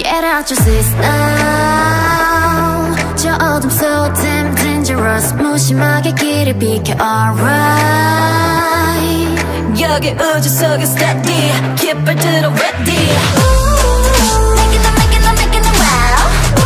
Get out your seats now. 저 어둠 so damn dangerous. 무심하게 길을 비켜 alright. 여기 우주 속에 steady. 깃발 들어 ready. Making them wow.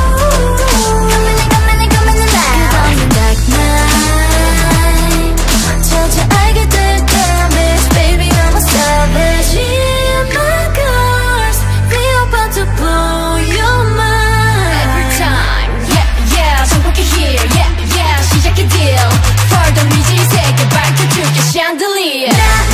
Coming in now. 끝없는 dark night. 저저 알게 될 damage. Baby I'm a savage. Yeah my girls. We about to blow your mind. Every time. Yeah 정복해 here. Yeah 시작해 deal. Further 미지 세계 밝혀줄게 chandelier.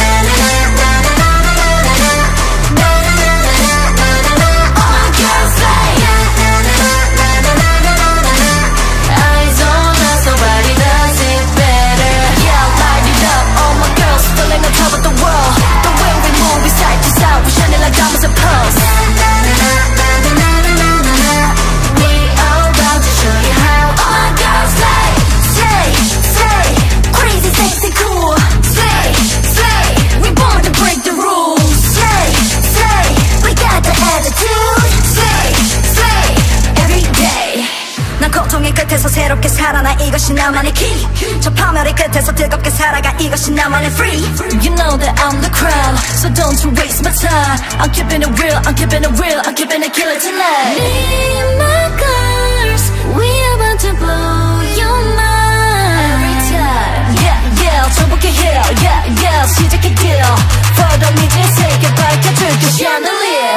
끝에서 새롭게 살아나 이것이 나만의 key. 저 파멸의 끝에서 뜨겁게 살아가 이것이 나만의 free. You know that I'm the crown, so don't you waste my time. I'm keeping it real, I'm keeping it real, I'm keeping it killer tonight. Me and my girls, we about to blow your mind. Every time. Yeah 정복해 here. Yeah 시작해 deal. Further 미지 세계 밝혀줄게 chandelier.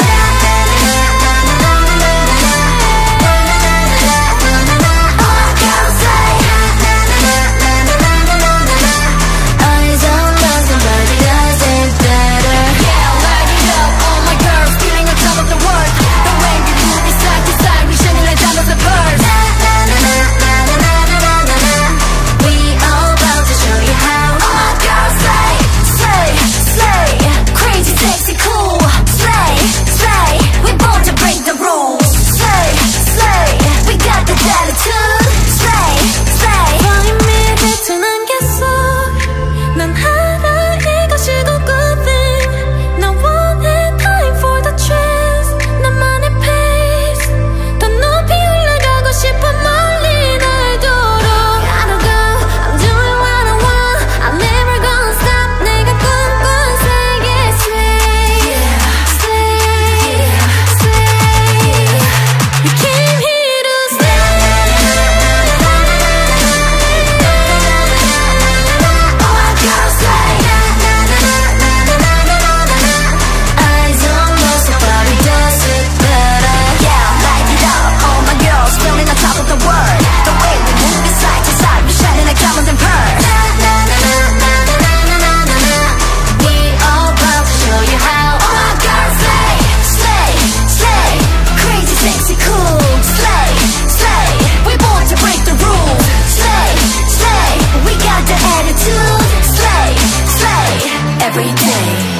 Every day.